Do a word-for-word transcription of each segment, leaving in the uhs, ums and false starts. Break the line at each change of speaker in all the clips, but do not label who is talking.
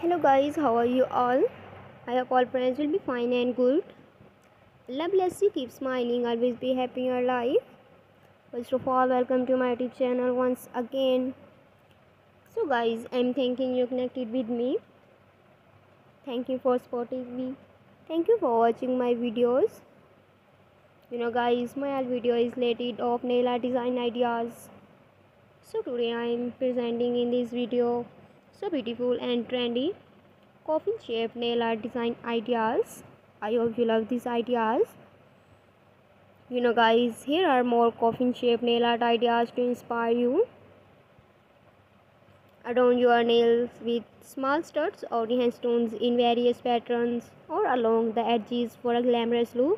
Hello guys, how are you all? I hope all friends will be fine and good. Allah bless you, keep smiling, always be happy in your life. First of all, welcome to my YouTube channel once again. So guys, I'm thanking you connected with me. Thank you for supporting me. Thank you for watching my videos. You know guys, my video is related of nail art design ideas. So today I am presenting in this video so beautiful and trendy coffin shaped nail art design ideas. I hope you love these ideas. You know guys, here are more coffin shaped nail art ideas to inspire you. Adorn your nails with small studs or rhinestones in various patterns or along the edges for a glamorous look.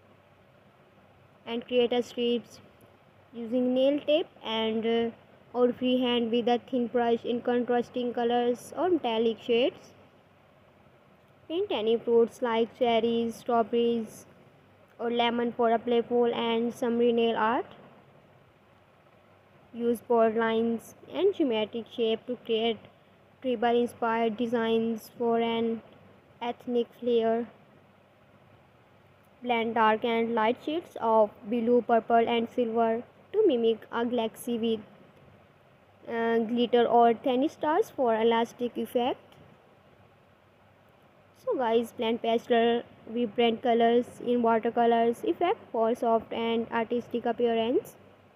And create a strips using nail tape and uh, or freehand with a thin brush in contrasting colors or metallic shades. Paint any fruits like cherries, strawberries or lemon for a playful and summery nail art. Use bold lines and geometric shape to create tribal inspired designs for an ethnic flair. Blend dark and light shades of blue, purple and silver to mimic a galaxy with uh, glitter or tiny stars for elastic effect. So guys, blend pastel vibrant colors in watercolors effect for soft and artistic appearance.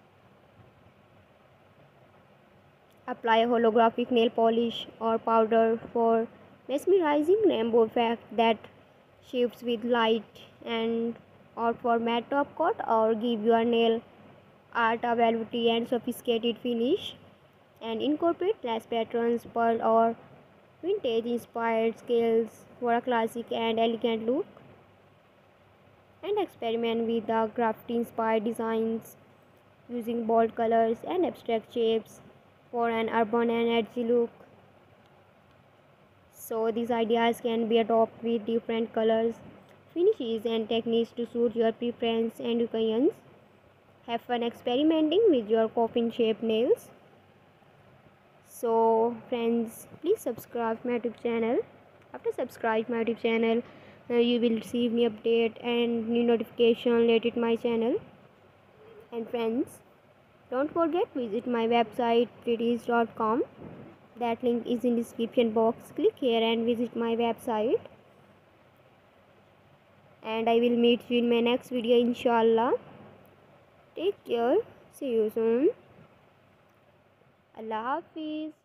Apply holographic nail polish or powder for mesmerizing rainbow effect that shifts with light, and or for matte top coat or give your nail art a velvety and sophisticated finish. And incorporate lace patterns, pearl or vintage inspired scales for a classic and elegant look. And experiment with the graffiti inspired designs using bold colors and abstract shapes for an urban and edgy look. So these ideas can be adopted with different colors, finishes and techniques to suit your preference and occasions. Have fun experimenting with your coffin shaped nails. So friends, please subscribe my YouTube channel. After subscribe my YouTube channel, uh, you will receive new update and new notification related to my channel. And friends, don't forget visit my website pretties dot com. That link is in description box. Click here and visit my website. And I will meet you in my next video inshallah. Take care. See you soon. Allah Hafiz.